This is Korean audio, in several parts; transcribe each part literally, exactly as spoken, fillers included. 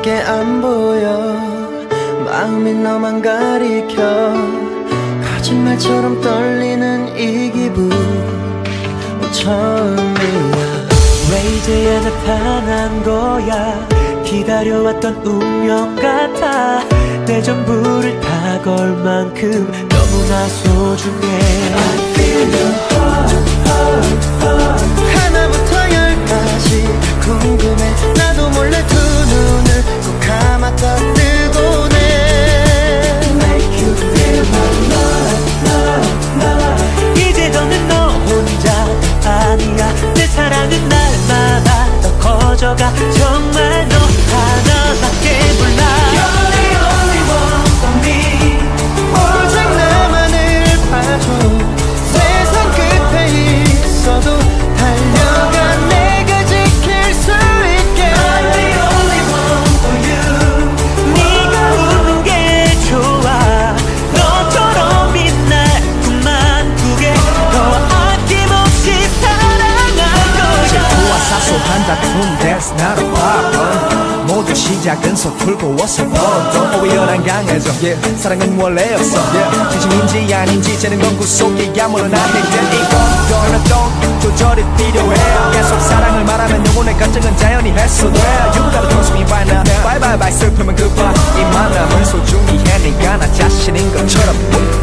밖에 안 보여. 마음이 너만 가리켜. 거짓말처럼 떨리는 이 기분 처음이야. 왜 이제야 나타난 거야. 기다려왔던 운명 같아. 내 전부를 다 걸 만큼 너무나 소중해. I feel your heart, heart, heart. 하나부터 열까지 궁금해. 나도 몰래 두 눈을 꼭 감았다 뜨고네. Make you feel my love, love, love. 이제 더는 너 혼자 아니야. 내 사랑은 날마다 더 커져가. 정말 너 하나밖에 몰라. You're the only one for me. 오직 나만을 봐줘. 세상 끝에 있어도 달려가 내가 지킬 수 있게. I'm the only one for you. 네가 웃는 게 좋아. 너처럼이 날 꿈만 꾸게 더 아낌없이 사랑할 거야. 보아 사소한 다툼 that's not a problem. 모두 시작은 서툴고 어설퍼. 오열한 강해져 yeah. 사랑은 원래 없어 yeah. 진심인지 아닌지 재는 건 구속이야. 물론 나에겐 이건 또 조절이 필요해. 계속 사랑을 말하면 영혼의 감정은 자연히 해소돼. You gotta trust me right now. Bye bye bye 슬픔은 goodbye. 이 만남을 소중히 해. 네가 나 자신인 것처럼.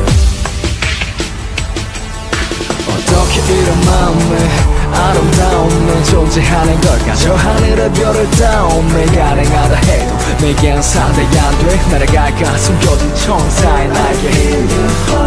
어떻게 이런 마음에 아름다움은 존재하는 걸까. 저 하늘의 별을 닿음에 가능하다 해도 내겐 상대가 안 돼. 날아갈까 숨겨진 천사의 날개.